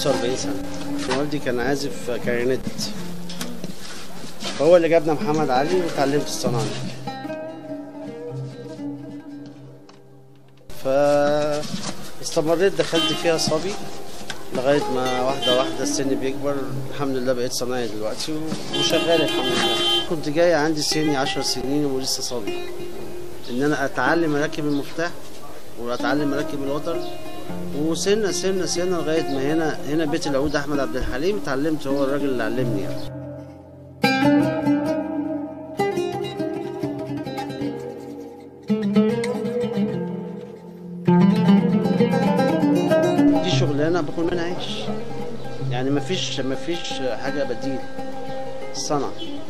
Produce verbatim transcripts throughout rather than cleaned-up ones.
خمسة وأربعين سنة. والدي كان عازف كارينيت، هو اللي جابنا محمد علي وتعلمت الصنعة دي. فاستمريت دخلت فيها صبي لغاية ما واحدة واحدة السن بيكبر، الحمد لله بقيت صنايعي دلوقتي وشغال الحمد لله. كنت جاي عندي سني عشر سنين ولسه صبي، إن أنا أتعلم أركب المفتاح وأتعلم أركب الوتر، وسنة سنة سنة لغاية ما هنا هنا بيت العود أحمد عبد الحليم اتعلمت، هو الراجل اللي علمني يعني. دي شغلانة باكل منها عيش، يعني مفيش مفيش حاجة بديل الصنعة.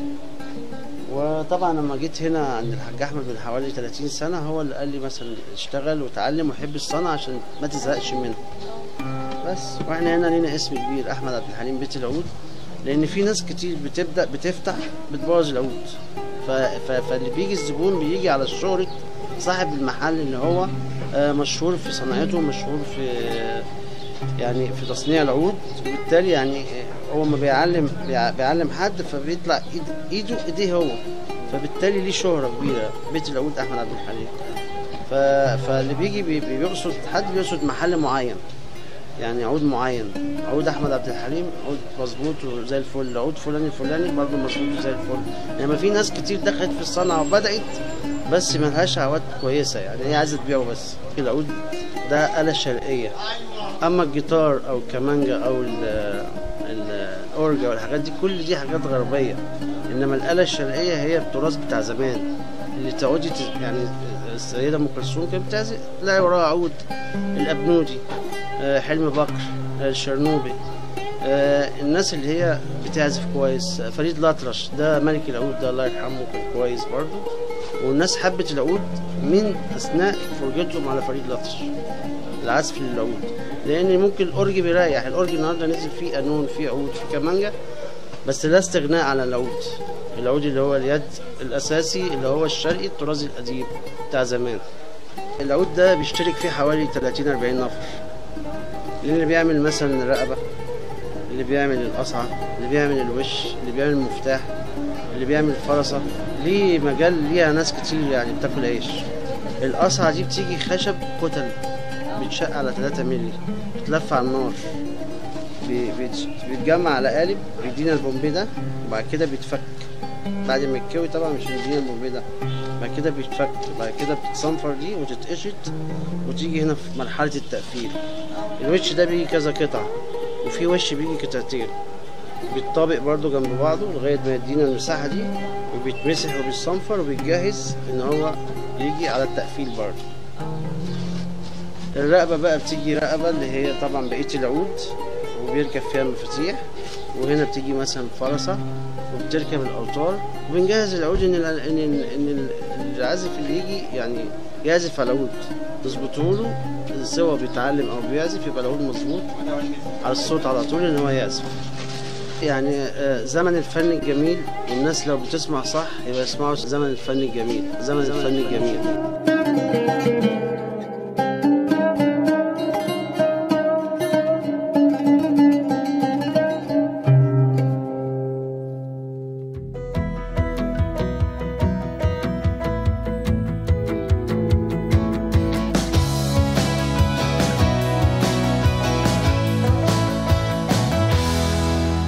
وطبعا لما جيت هنا عند الحاج احمد من حوالي ثلاثين سنة، هو اللي قال لي مثلا اشتغل وتعلم وحب الصنعة عشان ما تزهقش منها. بس واحنا هنا لينا اسم كبير احمد عبد الحليم بيت العود، لان في ناس كتير بتبدا بتفتح بتبوظ العود، فاللي بيجي الزبون بيجي على شهرة صاحب المحل اللي هو مشهور في صناعته، مشهور في يعني في تصنيع العود، وبالتالي يعني هو ما بيعلم بيعلم حد فبيطلع إيد ايده ايديه هو، فبالتالي ليه شهرة كبيرة بيت العود احمد عبد الحليم. فاللي بيجي بيقصد حد بيقصد محل معين، يعني عود معين، عود احمد عبد الحليم عود مظبوط وزي الفل، عود فلان الفلاني برضه مظبوط وزي الفل. يعني ما في ناس كتير دخلت في الصنعه وبدات بس ما لهاش عواد كويسه، يعني هي عايزه تبيعه بس. العود ده آلة شرقيه، اما الجيتار او الكمانجا او الاورجا والحاجات دي كل دي حاجات غربيه، انما الآلة الشرقيه هي التراث بتاع زمان اللي تعودي يعني السيده ام كلثوم كانت بتعزف تلاقي وراها عود، الابنودي، حلمي بكر، الشرنوبي، الناس اللي هي بتعزف كويس، فريد الأطرش ده ملك العود ده الله يرحمه كان كويس برضه، والناس حبت العود من اثناء فرجتهم على فريد الأطرش العزف للعود، لان ممكن الاورج بيريح، الاورج النهارده نزل فيه قانون فيه عود فيه كمانجا، بس لا استغناء على العود، العود اللي هو اليد الاساسي اللي هو الشرقي الطراز القديم بتاع زمان. العود ده بيشترك فيه حوالي ثلاثين أربعين نفر، اللي بيعمل مثلا الرقبة، اللي بيعمل القصعة، اللي بيعمل الوش، اللي بيعمل المفتاح، اللي بيعمل الفرصة، ليه مجال ليها ناس كتير يعني بتاكل عيش. القصعة دي بتيجي خشب كتل بيتشق على ثلاثة مللي، بتلف على النار، بيتجمع على قالب بيدينا البومبي ده، وبعد كده بيتفك بعد ما يتكوي طبعا مش بيدينا البومبي ده، بعد كده بيتفك، بعد كده بتتصنفر دي وتتقشط وتيجي هنا في مرحلة التقفيل. الوش ده بيجي كذا قطعة، وفي وش بيجي قطعتين بيتطابق برضو جنب بعضه لغاية ما يدينا المساحة دي، وبيتمسح وبيتصنفر وبيتجهز ان هو يجي على التقفيل برضو. الرقبة بقى بتيجي رقبة اللي هي طبعا بقية العود وبيركب فيها المفاتيح، وهنا بتيجي مثلا فرصة وبتركب الأوتار، وبنجهز العود ان ان ان العازف اللي يجي يعني يعزف على العود تظبطوا له سواء بيتعلم او بيعزف يبقى العود مظبوط على الصوت على طول ان هو يعزف. يعني زمن الفن الجميل، والناس لو بتسمع صح يبقى يسمعوا زمن الفن الجميل، زمن الفن الجميل.